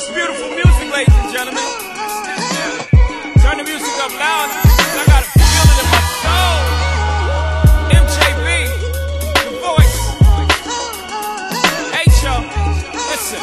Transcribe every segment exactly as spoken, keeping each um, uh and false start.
Beautiful music, ladies and gentlemen. Turn the music up loud. I got a feeling in my soul. M J B, the voice. H O, listen.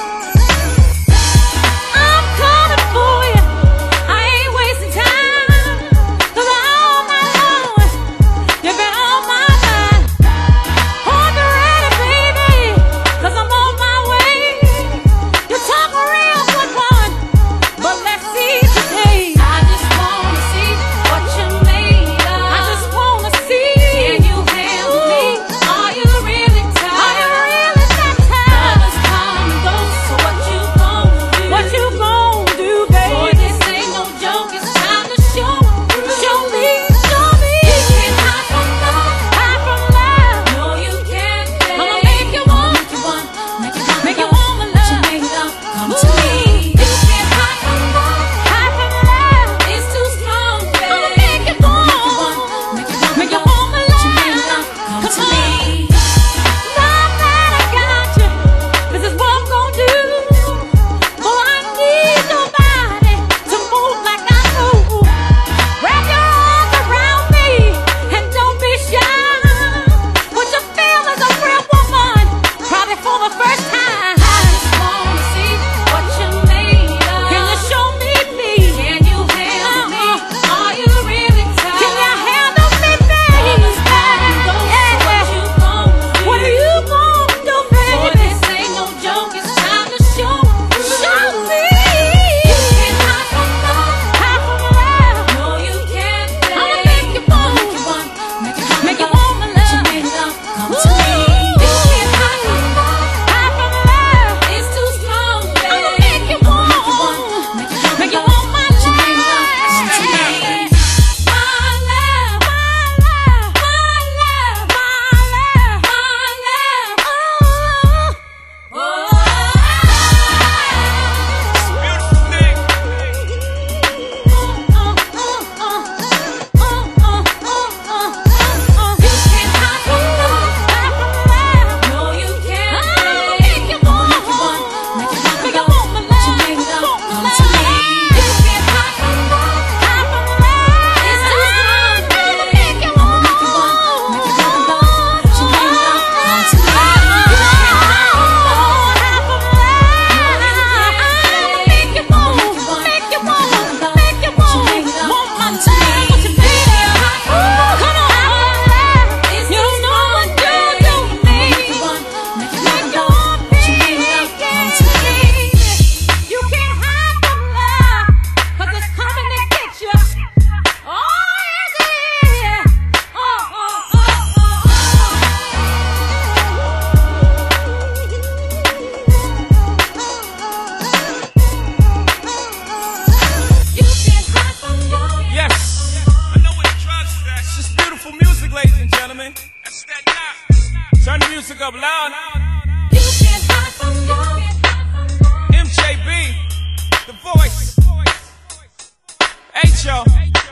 I'm coming for you. I ain't wasting time. 'Cause all my Lord, you've been on my mind. Hold me ready, baby, 'cause I'm on my way. You talk real good one, but let's see today. I just wanna see what you made of. I just wanna see. Can you handle me? Are you really tired? Are you really that tired? Others come and go, so what you gon' do? What you gon' do, baby? Boy, this ain't no joke. It's time to show through. Show me, show me. You can't hide from love, hide from love. No, you can't. I'ma make you want, make you want, make you want, make you want my love. You made up, come to me. You can't hide from love, hide from love. It's too strong, baby. I'ma make you want, make you want, make you want, make you want my love. You made up, come to me. Now that I got you, this is what I'm gonna do. Boy, I need nobody to move like I move. Wrap your arms around me and don't be shy. What you feel is a real woman, probably for the first time. I just wanna see what you made of. Can you show me, please? Can you handle me? Are you really tired? Can you handle me, baby? Others come and go, so what you gon' do? What are you gon' do, baby? Boy, this ain't no joke. It's time to show through. Show me. You can't hide from love, hide from love. No, you can't. I'ma make you want, make you want, make you want, make you want my love. You made up, come to me. You can't hide from love, hide from love. It's too strong, baby. I'ma make you want, make you want, make you want, make you want my love. You made up, come to me. My love, my love, my love, my love, my love. Oh, Beautiful thing. you can't hide from love, hide from love. No, you can't. I'ma make you want, make you want, make you want, make you want my love. You made up, come to me. You can't hide from love, hide from love. It's too strong, baby. I'ma make you want, make you want, make you want my love. You made up, come to me. You can't hide from love, hide from love. I'ma make you want, make you want, make you want, want my love. What you made up, come on, love. You don't know what you do to me. Make you want, make you want, you made up, come to me. You can't hide from love, 'cause it's coming to get you. Oh, yes, it is. Oh, oh, oh, oh, oh. You can't hide from love. Yes, I know what drugs is that. It's just beautiful music, ladies and gentlemen. That's that knock. Turn the music up loud. You can't hide from love. M J B, the voice. H O.